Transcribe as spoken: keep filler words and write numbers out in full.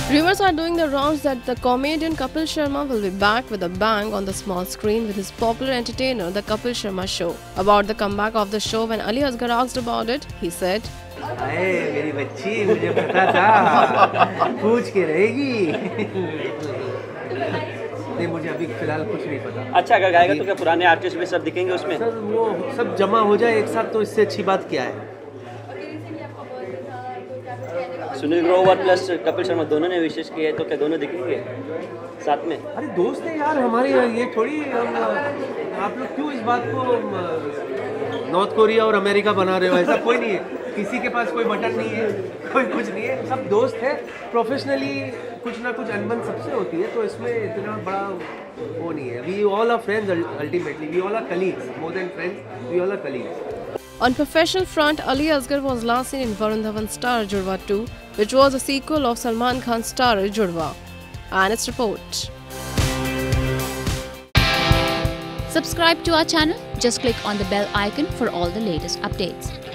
Rumours are doing the rounds that the comedian Kapil Sharma will be back with a bang on the small screen with his popular entertainer, The Kapil Sharma Show. About the comeback of the show, when Ali Asgar asked about it, he said, "Aye, मेरी बच्ची, मुझे पता था, पूछ के रहेगी." नहीं, मुझे अभी फिलहाल कुछ नहीं पता। अच्छा, अगर गाएगा तो क्या पुराने आर्टिस्ट भी सब दिखेंगे उसमें? सर, वो सब जमा हो जाए एक साथ तो इससे अच्छी बात क्या है? सुनील ग्रोवर प्लस कपिल शर्मा दोनों ने विशेष किया है, तो क्या दोनों दिखेंगे साथ में? अरे दोस्त है यार हमारे, ये थोड़ी हम, आप लोग क्यों इस बात को नॉर्थ कोरिया और अमेरिका बना रहे हो? ऐसा कोई नहीं है, किसी के पास कोई बटन नहीं है, कोई कुछ नहीं है, सब दोस्त है। प्रोफेशनली कुछ ना कुछ अनबन सबसे होती है, तो इसमें इतना बड़ा वो नहीं है। We all are friends ultimately, we all are colleagues, more than friends, we all are colleagues. On professional front, Ali Asgar was last seen in Varun Dhawan Starrer Judwaa two, which was a sequel of Salman Khan's starrer Judwaa. And its report. Subscribe to our channel. Just click on the bell icon for all the latest updates.